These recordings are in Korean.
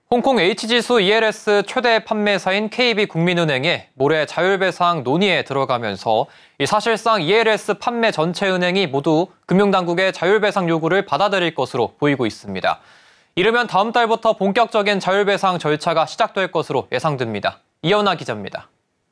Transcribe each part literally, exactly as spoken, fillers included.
홍콩 H지수 이엘에스 최대 판매사인 케이비국민은행이 모레 자율배상 논의에 들어가면서 사실상 이엘에스 판매 전체 은행이 모두 금융당국의 자율배상 요구를 받아들일 것으로 보이고 있습니다. 이르면 다음 달부터 본격적인 자율배상 절차가 시작될 것으로 예상됩니다. 이연아 기자입니다.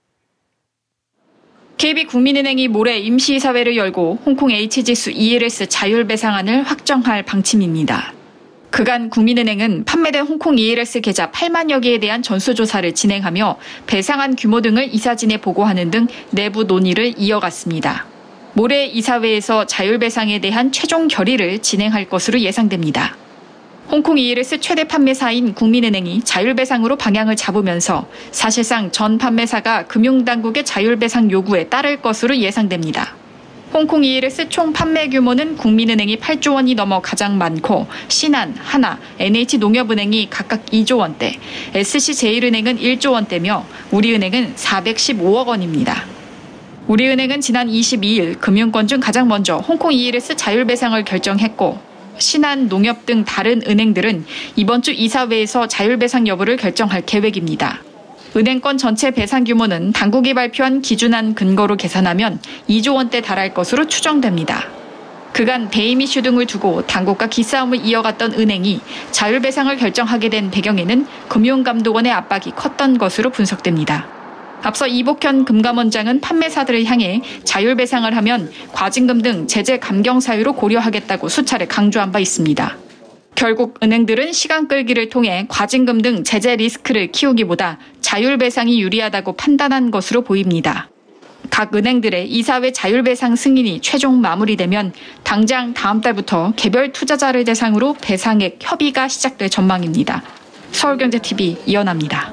케이비국민은행이 모레 임시이사회를 열고 홍콩 H지수 이엘에스 자율배상안을 확정할 방침입니다. 그간 국민은행은 판매된 홍콩 이엘에스 계좌 팔만여 개에 대한 전수조사를 진행하며 배상안 규모 등을 이사진에 보고하는 등 내부 논의를 이어갔습니다. 모레 이사회에서 자율배상에 대한 최종 결의를 진행할 것으로 예상됩니다. 홍콩 이엘에스 최대 판매사인 국민은행이 자율배상으로 방향을 잡으면서 사실상 전 판매사가 금융당국의 자율배상 요구에 따를 것으로 예상됩니다. 홍콩 이엘에스 총 판매 규모는 국민은행이 팔조 원이 넘어 가장 많고 신한, 하나, 엔에이치농협은행이 각각 이조 원대, 에스씨제일은행은 일조 원대며 우리은행은 사백십오억 원입니다. 우리은행은 지난 이십이일 금융권 중 가장 먼저 홍콩 이엘에스 자율배상을 결정했고 신한, 농협 등 다른 은행들은 이번 주 이사회에서 자율배상 여부를 결정할 계획입니다. 은행권 전체 배상 규모는 당국이 발표한 기준안 근거로 계산하면 이조 원대 달할 것으로 추정됩니다. 그간 배임 이슈 등을 두고 당국과 기싸움을 이어갔던 은행이 자율배상을 결정하게 된 배경에는 금융감독원의 압박이 컸던 것으로 분석됩니다. 앞서 이복현 금감원장은 판매사들을 향해 자율배상을 하면 과징금 등 제재 감경 사유로 고려하겠다고 수차례 강조한 바 있습니다. 결국 은행들은 시간 끌기를 통해 과징금 등 제재 리스크를 키우기보다 자율배상이 유리하다고 판단한 것으로 보입니다. 각 은행들의 이사회 자율배상 승인이 최종 마무리되면 당장 다음 달부터 개별 투자자를 대상으로 배상액 협의가 시작될 전망입니다. 서울경제티비 이연아입니다.